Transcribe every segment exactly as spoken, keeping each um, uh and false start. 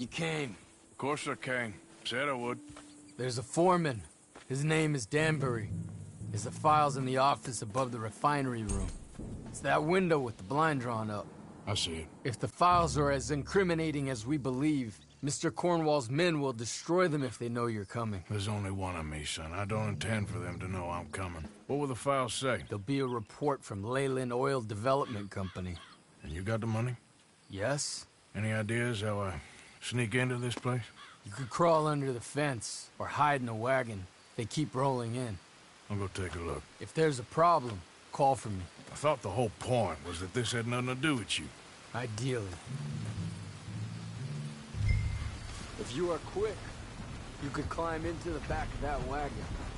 you came. Of course I came. Said I would. There's a foreman. His name is Danbury. There's the files in the office above the refinery room. It's that window with the blind drawn up. I see it. If the files are as incriminating as we believe, Mister Cornwall's men will destroy them if they know you're coming. There's only one of me, son. I don't intend for them to know I'm coming. What will the files say? There'll be a report from Leyland Oil Development Company. And you got the money? Yes? Any ideas how I sneak into this place? You could crawl under the fence, or hide in a wagon. They keep rolling in. I'll go take a look. If there's a problem, call for me. I thought the whole point was that this had nothing to do with you. Ideally. If you are quick, you could climb into the back of that wagon.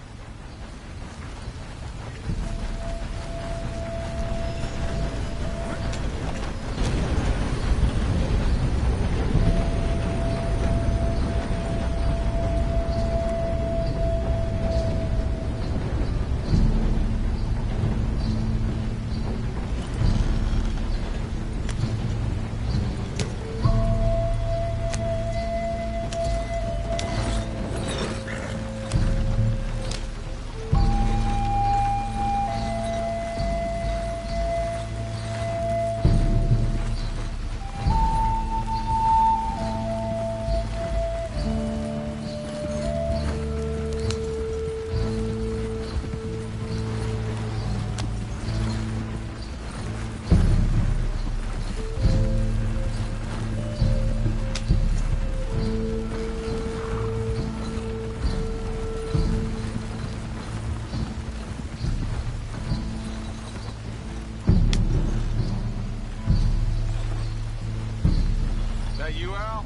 You, Al?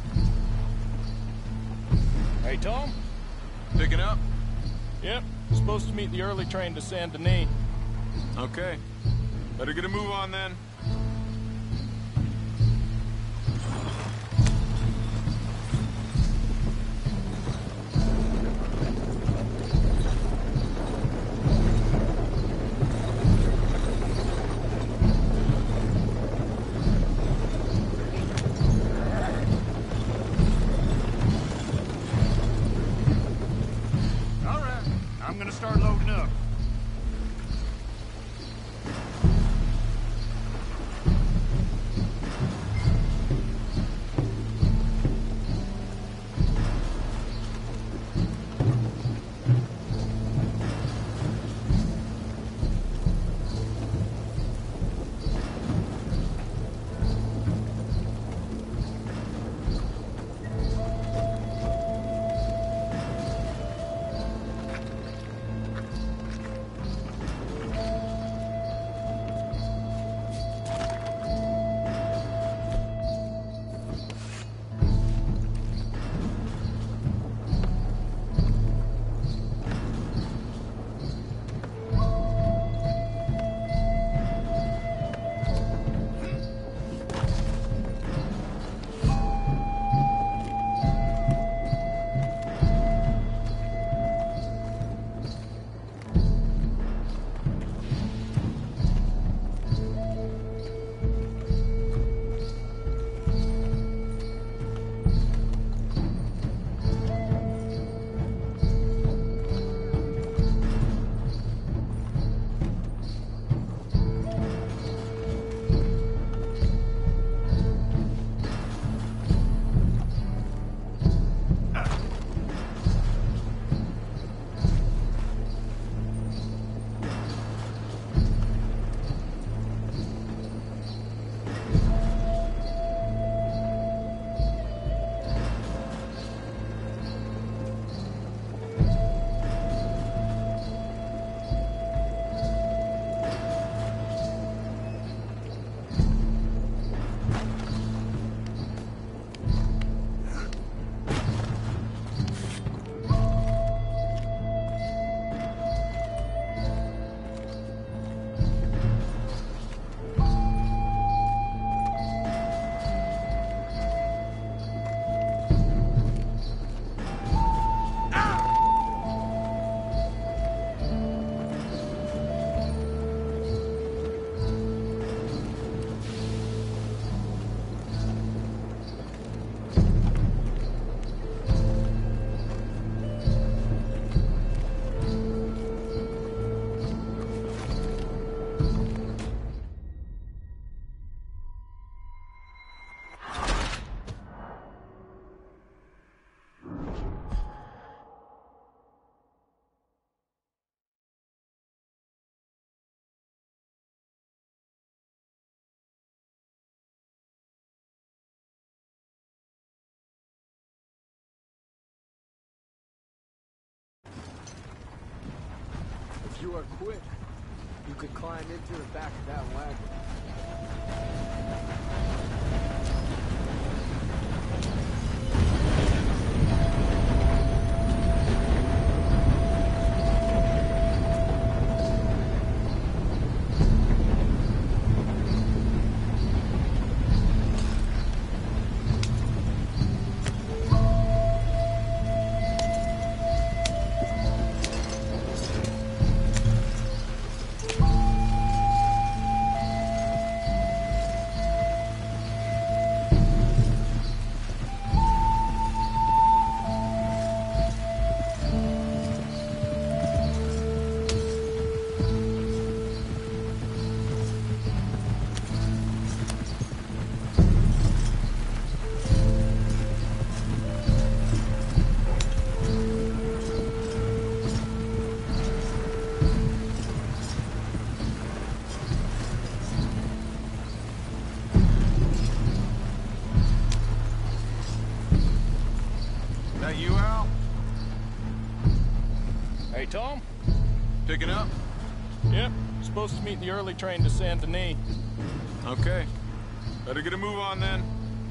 Hey, Tom? Picking up? Yep. Supposed to meet the early train to Saint Denis. Okay. Better get a move on then. I'm gonna start loading up. you are quick, you could climb into the back of that wagon. That you, Al? Hey, Tom? Picking up? Yep. Supposed to meet the early train to Saint Denis. Okay. Better get a move on then.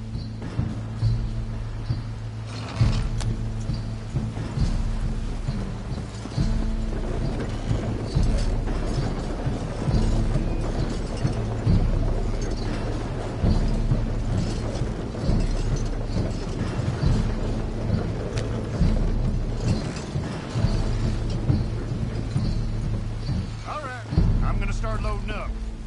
All right, I'm gonna start loading up.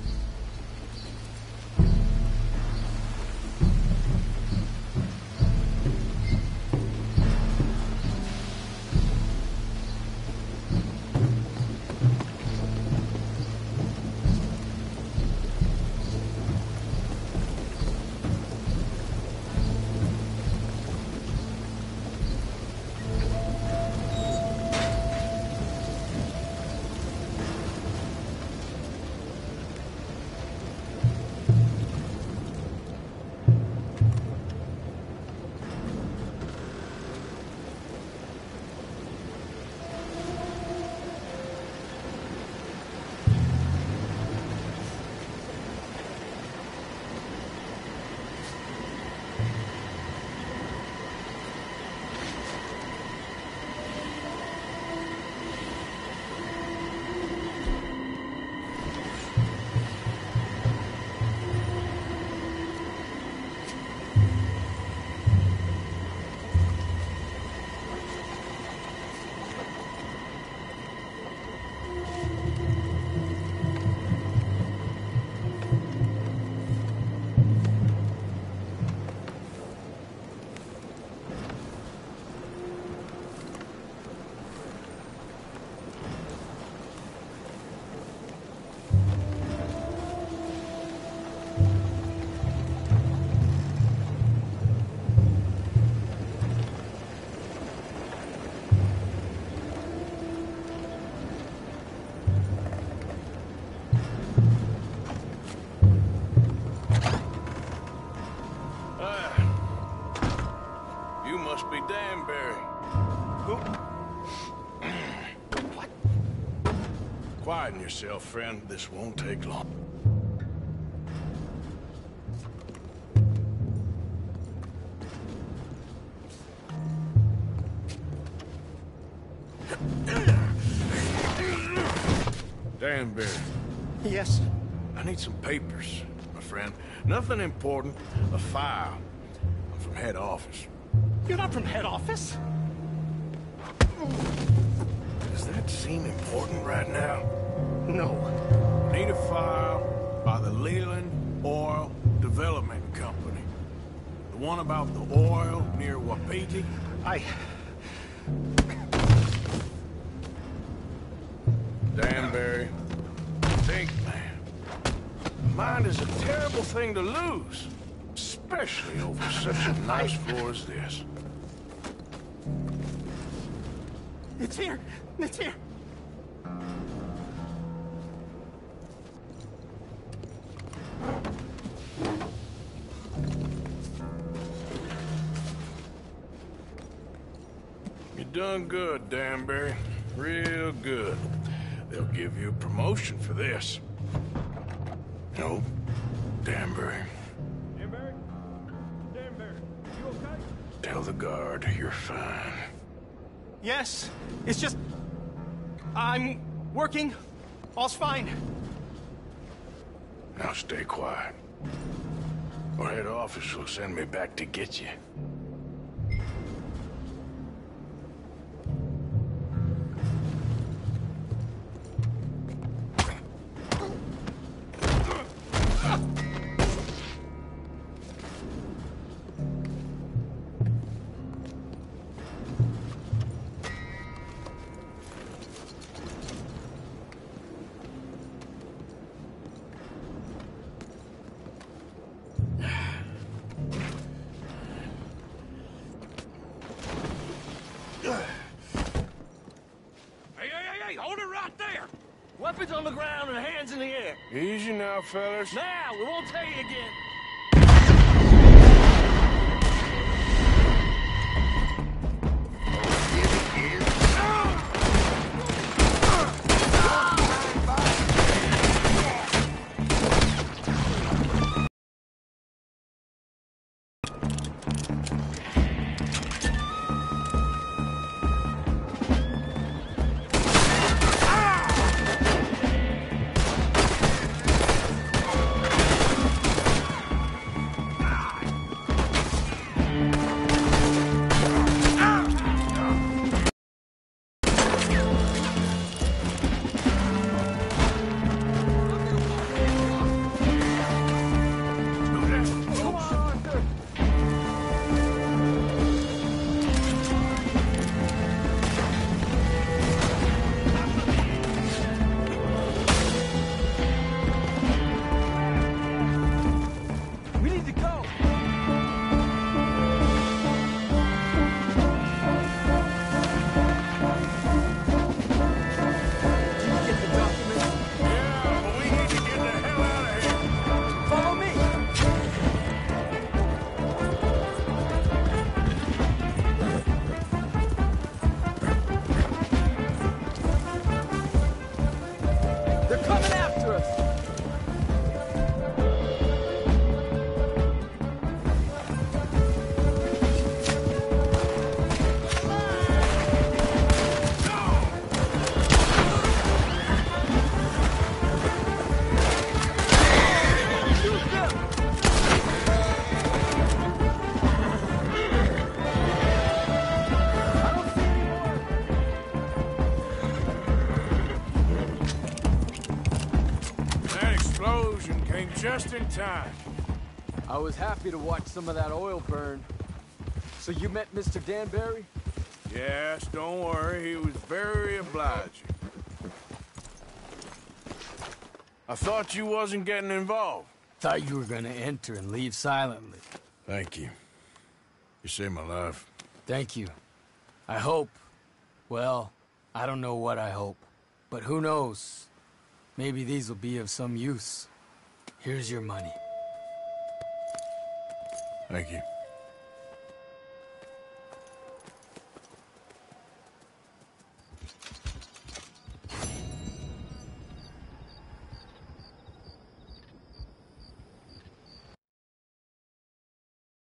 You must be Danbury. Who? What? Quieten yourself, friend. This won't take long. Danbury, Yes. I need some papers, my friend. Nothing important. A file. I'm from head office. You're not from head office? Does that seem important right now? No. Need a file by the Leland Oil Development Company. The one about the oil near Wapiti? I... Danbury, think, man. Mind is a terrible thing to lose. Especially over such a nice floor as this. It's here. It's here. You done good, Danbury. Real good. They'll give you a promotion for this. No, Danbury. Danbury? Danbury, you okay? Tell the guard you're fine. Yes. It's just... I'm working. All's fine. Now stay quiet. Or head office will send me back to get you. Weapons on the ground and hands in the air. Easy now, fellas. Now, we won't tell you again. Just in time. I was happy to watch some of that oil burn. So you met Mister Danbury? Yes, don't worry. He was very obliging. I thought you wasn't getting involved. Thought you were gonna enter and leave silently. Thank you. You saved my life. Thank you. I hope... Well, I don't know what I hope. But who knows? Maybe these will be of some use. Here's your money. Thank you.